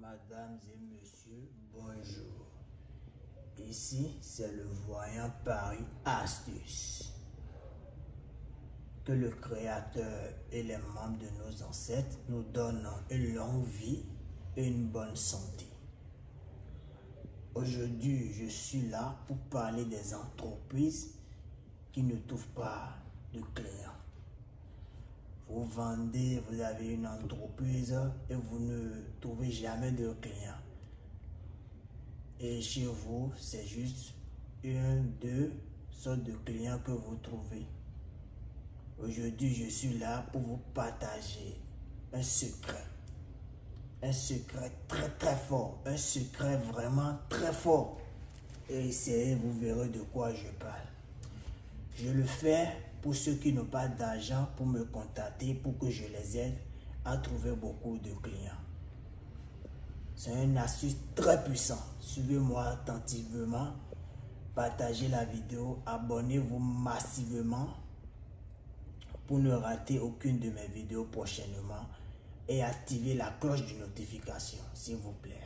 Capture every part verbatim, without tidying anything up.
Mesdames et messieurs, bonjour. Ici, c'est le voyant Paris Astuce. Que le Créateur et les membres de nos ancêtres nous donnent une longue vie et une bonne santé. Aujourd'hui, je suis là pour parler des entreprises qui ne trouvent pas de clients. Vous vendez, vous avez une entreprise et vous ne trouvez jamais de clients. Et chez vous, c'est juste une, deux sortes de clients que vous trouvez. Aujourd'hui, je suis là pour vous partager un secret. Un secret très très fort. Un secret vraiment très fort. Et essayez, vous verrez de quoi je parle. Je le fais pour ceux qui n'ont pas d'argent pour me contacter pour que je les aide à trouver beaucoup de clients. C'est une astuce très puissante. Suivez-moi attentivement, partagez la vidéo, abonnez-vous massivement pour ne rater aucune de mes vidéos prochainement et activez la cloche de notification, s'il vous plaît.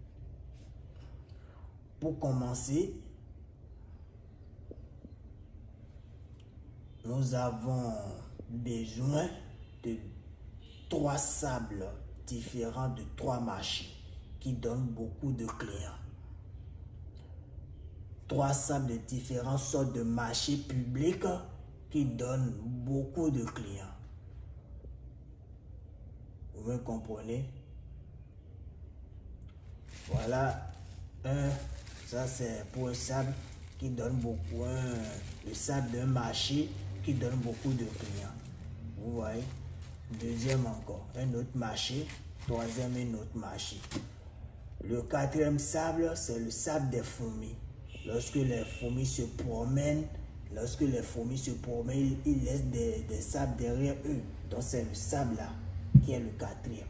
Pour commencer, nous avons besoin de trois sables différents de trois marchés qui donnent beaucoup de clients. Trois sables de différentes sortes de marchés publics qui donnent beaucoup de clients. Vous me comprenez? Voilà un, ça c'est pour un sable qui donne beaucoup, un, le sable d'un marché qui donne beaucoup de clients. Vous voyez? Deuxième encore, un autre marché. Troisième, un autre marché. Le quatrième sable, c'est le sable des fourmis. Lorsque les fourmis se promènent, lorsque les fourmis se promènent, ils laissent des, des sables derrière eux. Donc c'est le sable là qui est le quatrième.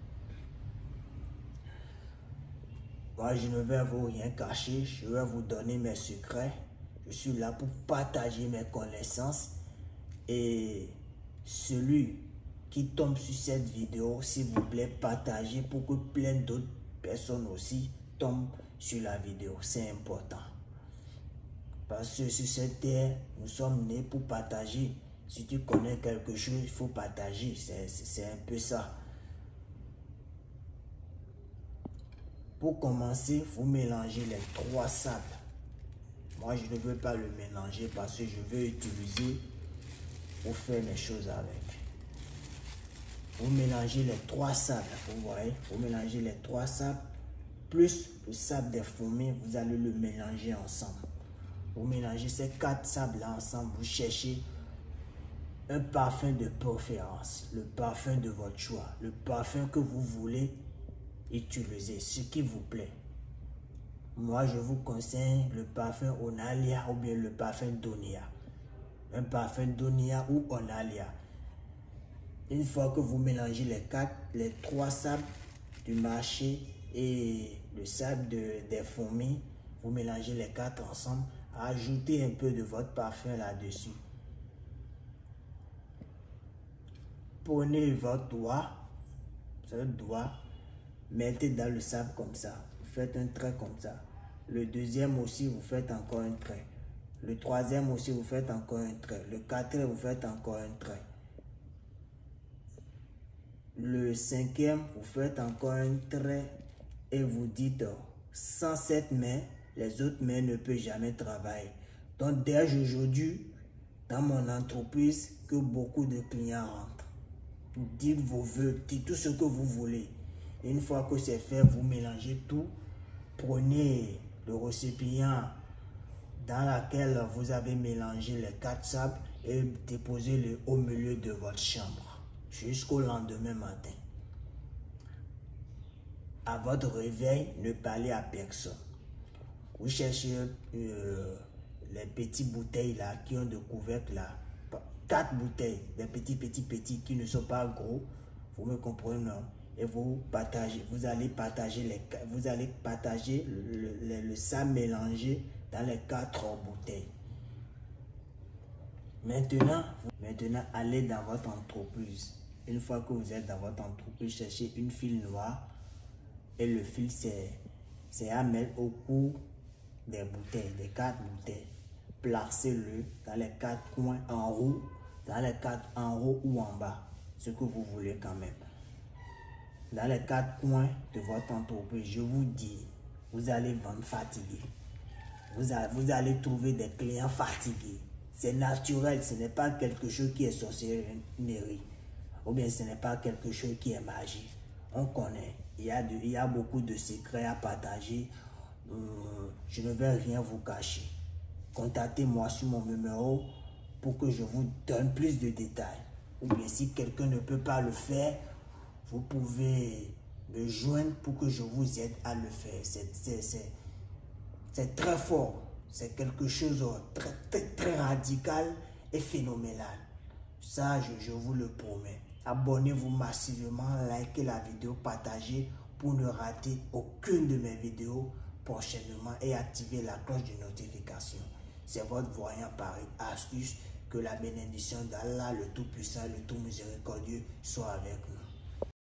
Moi, je ne vais vous rien cacher, je vais vous donner mes secrets. Je suis là pour partager mes connaissances. Et celui qui tombe sur cette vidéo, s'il vous plaît, partagez pour que plein d'autres personnes aussi tombent sur la vidéo. C'est important. Parce que sur cette terre, nous sommes nés pour partager. Si tu connais quelque chose, il faut partager. C'est un peu ça. Pour commencer, vous mélangez les trois sables. Moi, je ne veux pas le mélanger parce que je veux utiliser pour faire mes choses avec. Vous mélangez les trois sables, vous voyez, vous mélangez les trois sables plus le sable des fourmis, vous allez le mélanger ensemble. Vous mélangez ces quatre sables là ensemble, vous cherchez un parfum de préférence, le parfum de votre choix, le parfum que vous voulez utiliser, ce qui vous plaît. Moi, je vous conseille le parfum Onalia ou bien le parfum Donia. Un parfum Donia ou Onalia. Une fois que vous mélangez les quatre, les trois sables du marché et le sable de, des fourmis, vous mélangez les quatre ensemble, ajoutez un peu de votre parfum là-dessus. Prenez votre doigt, votre doigt, mettez dans le sable comme ça. Vous faites un trait comme ça. Le deuxième aussi, vous faites encore un trait. Le troisième aussi, vous faites encore un trait. Le quatrième, vous faites encore un trait. Le cinquième, vous faites encore un trait et vous dites, sans cette main, les autres mains ne peuvent jamais travailler. Donc, dès aujourd'hui, dans mon entreprise, que beaucoup de clients rentrent. Dites vos vœux, dites tout ce que vous voulez. Et une fois que c'est fait, vous mélangez tout. Prenez le récipient dans lequel vous avez mélangé les quatre sables et déposez-le au milieu de votre chambre jusqu'au lendemain matin. À votre réveil, ne parlez à personne. Vous cherchez euh, les petites bouteilles là qui ont de couvercle là. Quatre bouteilles, des petits, petits, petits qui ne sont pas gros. Vous me comprenez, non? Et vous partagez, vous allez partager les, vous allez partager le, le, le sable mélangé dans les quatre bouteilles. Maintenant, vous, maintenant, allez dans votre entreprise. Une fois que vous êtes dans votre entreprise, cherchez une file noire et le fil c'est à mettre au cou des bouteilles, des quatre bouteilles. Placez-le dans les quatre coins en haut, dans les quatre en haut ou en bas, ce que vous voulez quand même. Dans les quatre coins de votre entreprise, je vous dis, vous allez vendre fatigué. Vous, a, vous allez trouver des clients fatigués. C'est naturel, ce n'est pas quelque chose qui est sorcellerie. Ou bien ce n'est pas quelque chose qui est magie. On connaît. Il y a, de, il y a beaucoup de secrets à partager. Euh, je ne vais rien vous cacher. Contactez-moi sur mon numéro pour que je vous donne plus de détails. Ou bien si quelqu'un ne peut pas le faire, vous pouvez me joindre pour que je vous aide à le faire. C'est très fort. C'est quelque chose de très, très, très radical et phénoménal. Ça, je, je vous le promets. Abonnez-vous massivement, likez la vidéo, partagez pour ne rater aucune de mes vidéos prochainement et activez la cloche de notification. C'est votre voyant Paris Astuce. Que la bénédiction d'Allah, le Tout-Puissant, le Tout-Miséricordieux soit avec nous.